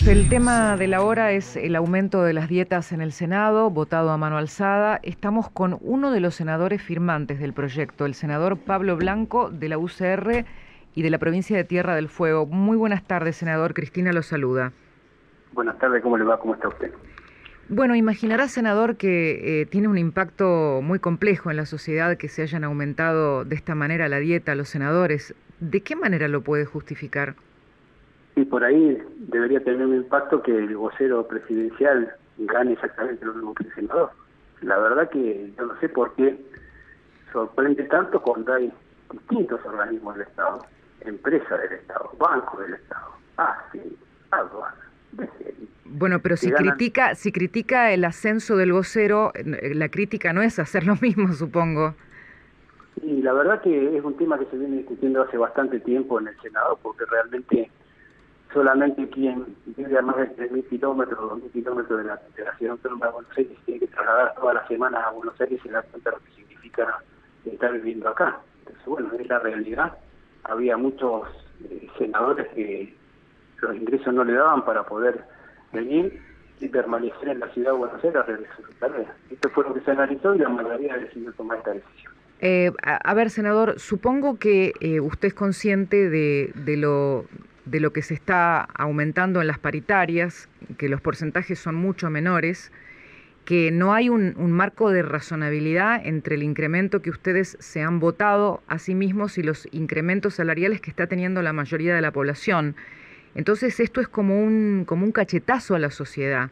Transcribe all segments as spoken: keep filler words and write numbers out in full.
El tema de la hora es el aumento de las dietas en el Senado, votado a mano alzada. Estamos con uno de los senadores firmantes del proyecto, el senador Pablo Blanco, de la U C R y de la provincia de Tierra del Fuego. Muy buenas tardes, senador. Cristina lo saluda. Buenas tardes, ¿cómo le va? ¿Cómo está usted? Bueno, imaginará, senador, que eh, tiene un impacto muy complejo en la sociedad que se hayan aumentado de esta manera la dieta a los senadores. ¿De qué manera lo puede justificar? Y por ahí debería tener un impacto que el vocero presidencial gane exactamente lo mismo que el senador. La verdad que yo no sé por qué sorprende tanto cuando hay distintos organismos del Estado, empresas del Estado, bancos del Estado, AFI, aduanas, B C I. Bueno, pero si ganan... critica, si critica el ascenso del vocero, la crítica no es hacer lo mismo, supongo. Y la verdad que es un tema que se viene discutiendo hace bastante tiempo en el Senado, porque realmente solamente quien vive a más de tres mil kilómetros, dos mil kilómetros de la, de la ciudad autónoma de Buenos Aires tiene que trasladar todas las semanas a Buenos Aires y se da cuenta de lo que significa estar viviendo acá. Entonces, bueno, es la realidad. Había muchos eh, senadores que los ingresos no le daban para poder venir y permanecer en la ciudad de Buenos Aires a realizar su tarea. Esto fue lo que se analizó y la mayoría decidió tomar esta decisión. Eh, a, a ver, senador, supongo que eh, usted es consciente de, de lo... de lo que se está aumentando en las paritarias, que los porcentajes son mucho menores, que no hay un, un marco de razonabilidad entre el incremento que ustedes se han votado a sí mismos y los incrementos salariales que está teniendo la mayoría de la población. Entonces esto es como un, como un cachetazo a la sociedad.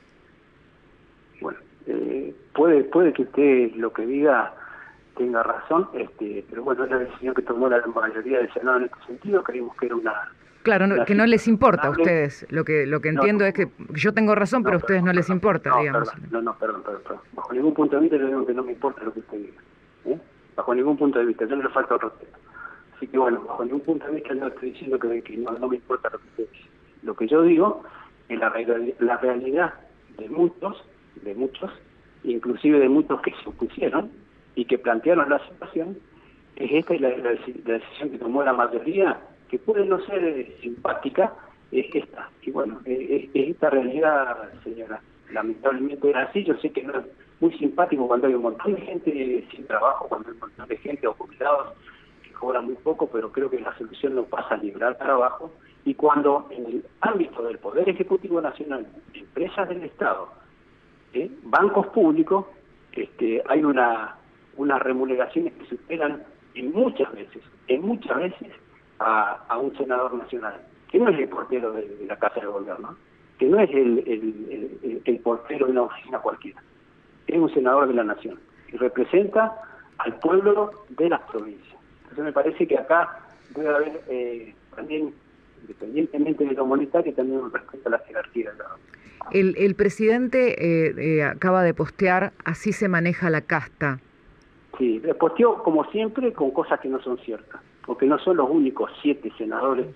Bueno, eh, puede, puede que usted lo que diga tenga razón, este, pero bueno, es la decisión que tomó la mayoría del Senado en este sentido. Creímos que era una... Claro, no, que no les importa a ustedes. Lo que lo que entiendo no, no, es que yo tengo razón, no, pero a ustedes perdón, no les perdón, importa, no, digamos. Perdón, no, no, perdón, perdón, perdón. Bajo ningún punto de vista le digo que no me importa lo que usted diga. ¿eh? Bajo ningún punto de vista, yo no le falta el respeto. Así que bueno, bajo ningún punto de vista no estoy diciendo que, que no, no me importa lo que usted dice. Lo que yo digo es la, la realidad de muchos, de muchos, inclusive de muchos que se opusieron y que plantearon la situación, es esta y la, la, la decisión que tomó la mayoría, que puede no ser eh, simpática, es esta. Y bueno, es, es esta realidad, señora. Lamentablemente es así. Yo sé que no es muy simpático cuando hay un montón de gente sin trabajo, cuando hay un montón de gente o jubilados que cobran muy poco, pero creo que la solución no pasa a liberar trabajo. Y cuando en el ámbito del Poder Ejecutivo Nacional, empresas del Estado, ¿eh? bancos públicos, este, hay una unas remuneraciones que superan en muchas veces, en muchas veces a, a un senador nacional, que no es el portero de, de la Casa de Gobierno, que no es el, el, el, el portero de una oficina cualquiera, es un senador de la Nación y representa al pueblo de las provincias. Entonces me parece que acá debe haber eh, también, independientemente de lo monetario, también un respeto a la jerarquía de la... El, el presidente eh, eh, acaba de postear, así se maneja la casta. Sí, posteó como siempre con cosas que no son ciertas, porque no son los únicos siete senadores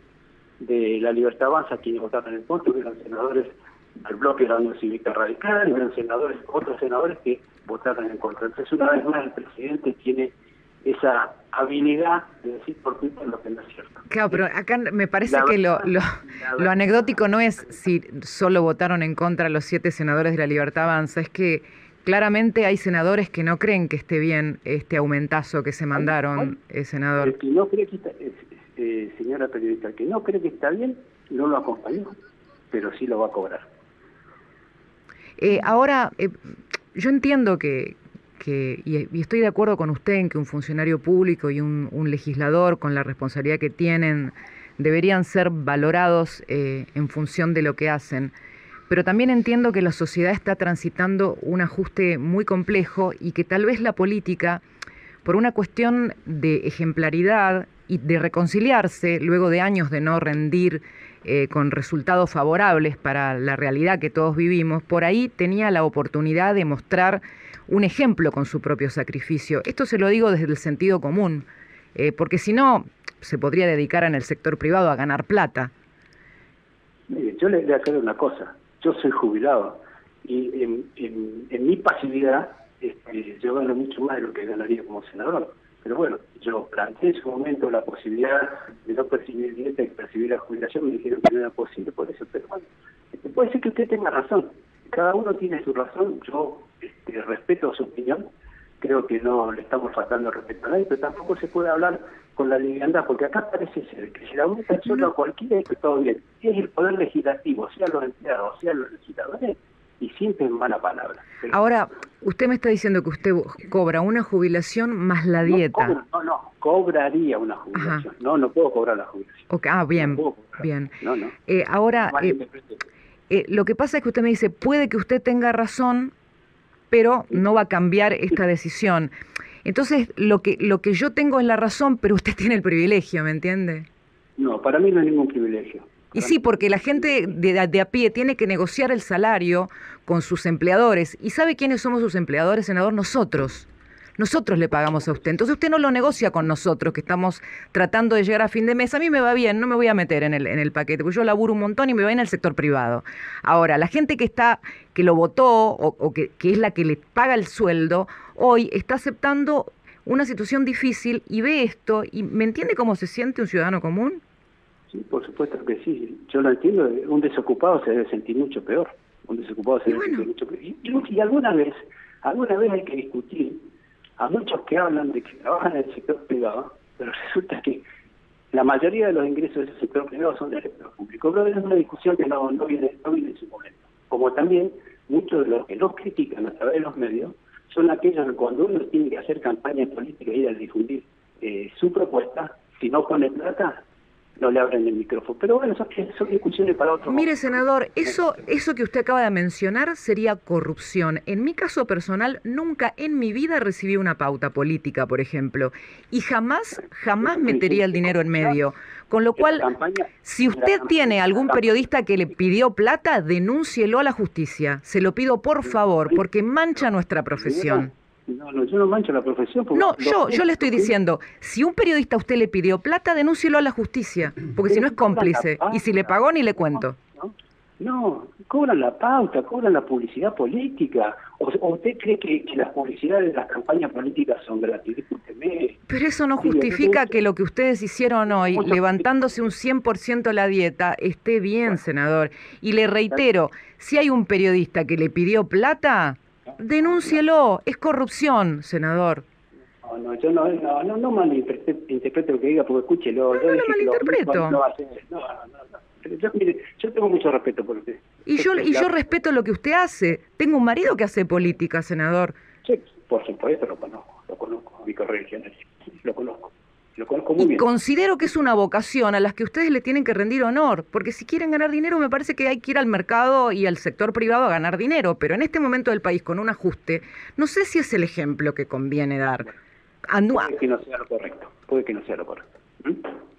de la Libertad Avanza quienes votaron en contra, eran senadores del bloque de la Unión Cívica Radical, eran senadores, otros senadores que votaron en contra. Entonces una vez más el presidente tiene esa habilidad de decir por Twitter lo que no es cierto. Claro, pero acá me parece la que verdad, lo, lo, verdad, lo anecdótico no es si solo votaron en contra los siete senadores de la Libertad Avanza, es que claramente hay senadores que no creen que esté bien este aumentazo que se mandaron, eh, senador. El que no cree que está, eh, eh, señora periodista, el que no cree que está bien, no lo acompañó, pero sí lo va a cobrar. Eh, ahora, eh, yo entiendo que, que y, y estoy de acuerdo con usted en que un funcionario público y un, un legislador, con la responsabilidad que tienen, deberían ser valorados eh, en función de lo que hacen. Pero también entiendo que la sociedad está transitando un ajuste muy complejo y que tal vez la política, por una cuestión de ejemplaridad y de reconciliarse luego de años de no rendir eh, con resultados favorables para la realidad que todos vivimos, por ahí tenía la oportunidad de mostrar un ejemplo con su propio sacrificio. Esto se lo digo desde el sentido común, eh, porque si no, se podría dedicar en el sector privado a ganar plata. Mire, yo le voy a hacer una cosa. Yo soy jubilado y en, en, en mi pasividad este, yo gano mucho más de lo que ganaría como senador. Pero bueno, yo planteé en su momento la posibilidad de no percibir dieta y percibir la jubilación, me dijeron que no era posible por eso, pero bueno, puede ser que usted tenga razón. Cada uno tiene su razón. Yo este, respeto su opinión. Creo que no le estamos faltando respeto a nadie, pero tampoco se puede hablar con la liviandad, porque acá parece ser que si la aumenta el sueldo a cualquiera es que todo bien. Si es el poder legislativo, sea los empleados, sea los legisladores, y siempre en mala palabra. Pero ahora, usted me está diciendo que usted cobra una jubilación más la dieta. No, cobro, no, no, cobraría una jubilación. Ajá. No, no puedo cobrar la jubilación. Okay. Ah, bien, no bien. No, no. Eh, ahora, eh, eh, lo que pasa es que usted me dice, puede que usted tenga razón, pero no va a cambiar esta decisión. Entonces, lo que lo que yo tengo es la razón, pero usted tiene el privilegio, ¿me entiende? No, para mí no hay ningún privilegio. Y sí, porque la gente de, de a pie tiene que negociar el salario con sus empleadores. ¿Y sabe quiénes somos sus empleadores, senador? Nosotros. Nosotros le pagamos a usted. Entonces usted no lo negocia con nosotros, que estamos tratando de llegar a fin de mes. A mí me va bien, no me voy a meter en el, en el paquete, porque yo laburo un montón y me va en el sector privado. Ahora, la gente que está, que lo votó o, o que, que es la que le paga el sueldo, hoy está aceptando una situación difícil y ve esto. ¿Y me entiende cómo se siente un ciudadano común? Sí, por supuesto que sí. Yo lo entiendo. Un desocupado se debe sentir mucho peor. Un desocupado se debe bueno. sentir mucho peor. Y, y, y alguna vez, alguna vez hay que discutir a muchos que hablan de que trabajan en el sector privado, pero resulta que la mayoría de los ingresos del sector privado son del sector público. Pero es una discusión que no, no, viene, no viene en su momento. Como también muchos de los que los critican a través de los medios son aquellos que cuando uno tiene que hacer campaña política y ir a difundir eh, su propuesta, si no pone plata, no le abren el micrófono. Pero bueno, son, son discusiones para otro Mire, momento. senador, eso, eso que usted acaba de mencionar sería corrupción. En mi caso personal, nunca en mi vida recibí una pauta política, por ejemplo, y jamás, jamás metería el dinero en medio. Con lo cual, si usted tiene algún periodista que le pidió plata, denúncielo a la justicia. Se lo pido por favor, porque mancha nuestra profesión. No, no, yo no mancho la profesión. No, yo, yo le estoy diciendo, si un periodista a usted le pidió plata, denúncielo a la justicia, porque si no es cómplice, y si le pagó ni le cuento. No, no, cobran la pauta, cobran la publicidad política. ¿O, o usted cree que, que las publicidades de las campañas políticas son gratis? Discúlpeme. Pero eso no justifica que lo que ustedes hicieron hoy, levantándose un cien por ciento la dieta, esté bien, senador. Y le reitero, si hay un periodista que le pidió plata, denúncielo, es corrupción, senador. No, no, yo no, no, no, no malinterprete lo que diga, porque escúchelo. No, yo no lo malinterpreto. No, no, no, no. Yo, mire, yo tengo mucho respeto por usted. Y yo, y yo respeto lo que usted hace. Tengo un marido que hace política, senador. Sí, por supuesto, lo conozco, lo conozco, mi correligionario, lo conozco. Lo conozco muy y bien. Considero que es una vocación a las que ustedes le tienen que rendir honor, porque si quieren ganar dinero me parece que hay que ir al mercado y al sector privado a ganar dinero, pero en este momento del país con un ajuste, no sé si es el ejemplo que conviene dar. Anual. Puede que no sea lo correcto, puede que no sea lo correcto. ¿Mm?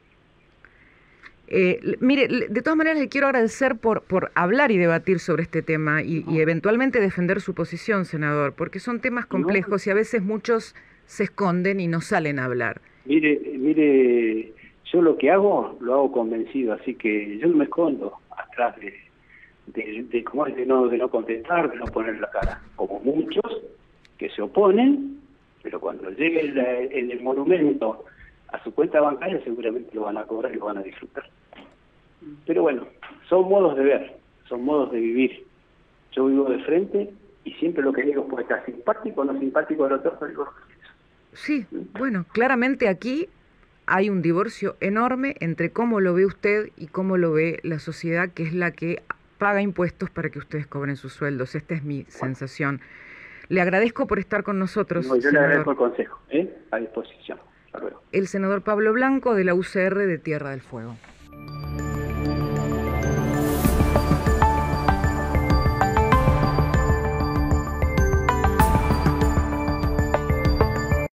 Eh, mire, de todas maneras le quiero agradecer por, por hablar y debatir sobre este tema y, y eventualmente defender su posición, senador, porque son temas complejos y a veces muchos se esconden y no salen a hablar. Mire, mire, yo lo que hago, lo hago convencido, así que yo no me escondo atrás de, de, de, ¿cómo es? de, no, de no contestar, de no poner la cara, como muchos que se oponen, pero cuando llegue el, el, el monumento a su cuenta bancaria seguramente lo van a cobrar y lo van a disfrutar. Pero bueno, son modos de ver, son modos de vivir. Yo vivo de frente y siempre lo que digo puede estar simpático o no simpático al otro, digo. Sí, bueno, claramente aquí hay un divorcio enorme entre cómo lo ve usted y cómo lo ve la sociedad, que es la que paga impuestos para que ustedes cobren sus sueldos. Esta es mi sensación. Le agradezco por estar con nosotros. No, yo senador. le agradezco el consejo, ¿eh? A disposición. Hasta luego. El senador Pablo Blanco de la U C R de Tierra del Fuego.